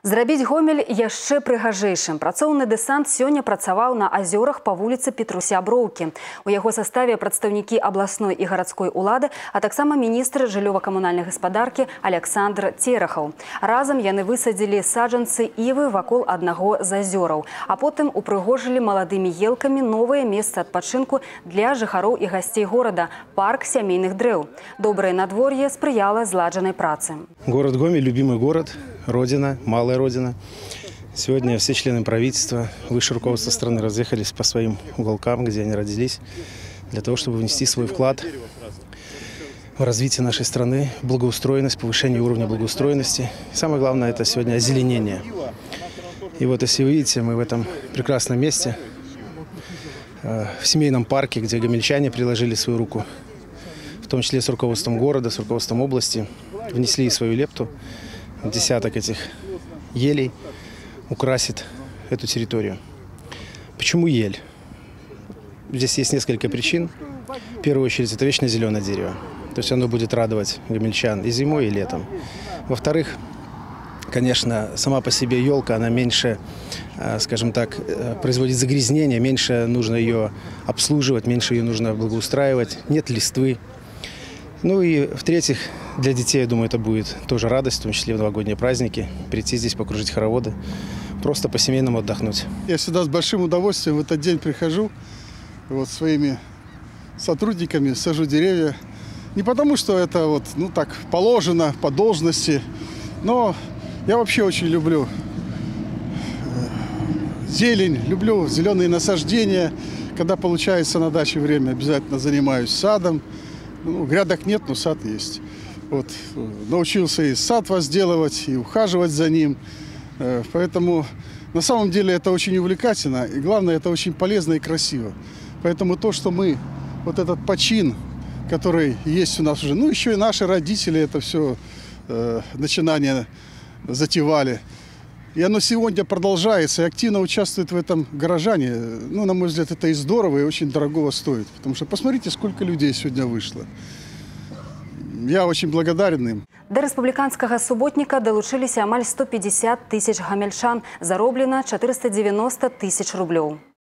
Зрабіць Гомель яшчэ прыгажэйшым. Працоўны дэсант сёння працаваў на азёрах па вуліцы Петруся-Броўкі. У яго составе прадстаўнікі абласной і гарадской улады, а таксама міністр жыллёва-камунальнай гаспадаркі Александр Терахаў. Разам яны высадзілі саджанцы івы вакол аднаго з азёраў, а потым упрыгожылі маладымі елкамі новае месца адпачынку для жыхароў і гасцей горада – парк сямейных дрэў. Добрае надвор'е спрыяла зладжанай працы. Город Гомель – любимый город, родина, малая родина. Сегодня все члены правительства, высшее руководство страны разъехались по своим уголкам, где они родились, для того, чтобы внести свой вклад в развитие нашей страны, благоустроенность, повышение уровня благоустроенности. И самое главное – это сегодня озеленение. И вот если вы видите, мы в этом прекрасном месте, в семейном парке, где гомельчане приложили свою руку, в том числе с руководством города, с руководством области, внесли свою лепту. Десяток этих елей украсит эту территорию. Почему ель? Здесь есть несколько причин. В первую очередь, это вечно зеленое дерево. То есть оно будет радовать гомельчан и зимой, и летом. Во-вторых, конечно, сама по себе елка, она меньше, скажем так, производит загрязнение, меньше нужно ее обслуживать, меньше ее нужно благоустраивать, нет листвы. Ну и в-третьих, для детей, я думаю, это будет тоже радость, в том числе в новогодние праздники, прийти здесь, покружить хороводы, просто по-семейному отдохнуть. Я сюда с большим удовольствием в этот день прихожу, вот своими сотрудниками сажу деревья. Не потому, что это вот, ну так положено по должности, но я вообще очень люблю зелень, люблю зеленые насаждения. Когда получается на даче время, обязательно занимаюсь садом. Ну, грядок нет, но сад есть. Вот, научился и сад возделывать, и ухаживать за ним. Поэтому на самом деле это очень увлекательно. И главное, это очень полезно и красиво. Поэтому то, что мы, вот этот почин, который есть у нас уже, ну еще и наши родители это все начинание затевали. И оно сегодня продолжается, и активно участвуют в этом горожане. Ну, на мой взгляд, это и здорово, и очень дорогого стоит. Потому что посмотрите, сколько людей сегодня вышло. Я очень благодарен им. До рэспубліканскага суботніка далучыліся амаль 150 тысяч гамельчан. Зароблена 490 тысяч рублёў.